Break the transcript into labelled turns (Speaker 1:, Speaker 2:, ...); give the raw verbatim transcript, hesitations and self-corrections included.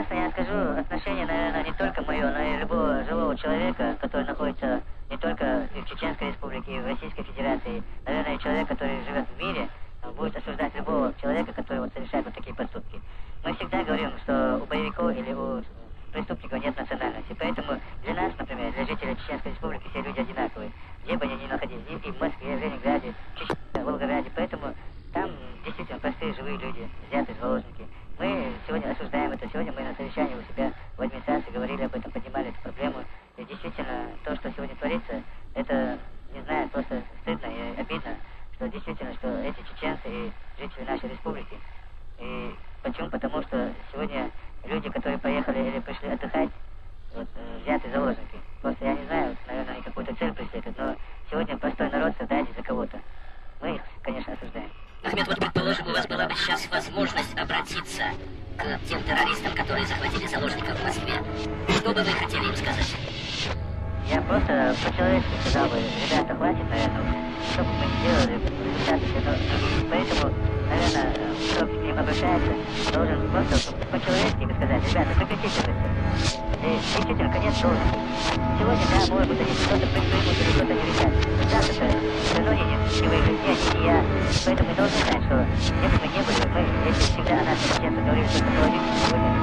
Speaker 1: честно я скажу, отношение, наверное, не только мое, но и любого живого человека, который находится не только в Чеченской Республике, и в Российской Федерации, наверное, и человек, который живет в мире, будет осуждать любого человека, который вот совершает вот такие поступки. Мы всегда говорим, что у боевиков или у преступников нет национальности. Поэтому для нас, например, для жителей Чеченской Республики, все люди одинаковые. Где бы они ни находились, и в Москве, в Ленинграде, в Чечне, в Волгограде. Поэтому там действительно простые живые люди, взятые заложники. Мы сегодня осуждаем это. Сегодня мы на совещании у себя в администрации говорили об этом, поднимали эту проблему. И действительно, то, что сегодня творится, это, не знаю, просто стыдно и обидно, что действительно, что эти чеченцы и жители нашей республики. И почему? Потому что сегодня люди, которые поехали или пришли отдыхать, вот, взяты заложники. Просто я не знаю, наверное, они какую-то цель преследуют, но сегодня простой народ создается за кого-то. Мы их, конечно, осуждаем.
Speaker 2: Ахмед, вот предположим, у вас была бы сейчас возможность обратиться к тем террористам, которые захватили заложников в Москве. Что бы вы хотели им сказать?
Speaker 1: Я просто по-человечески сказал бы, ребята, хватит, наверное, что бы мы ни делали, результаты все равно другие. Поэтому, наверное, кто к ним обращается, должен просто по-человечески сказать, ребята, прекратите это все. И действительно, конец должен быть. Сегодня, да, может быть, они что-то предпримут или что-то не решат. Завтра все равно не, не выиграть, ни они, ни я. Поэтому мы должны знать, что где бы мы ни были, мы, если всегда о нас честно говорили, что положительно сегодня,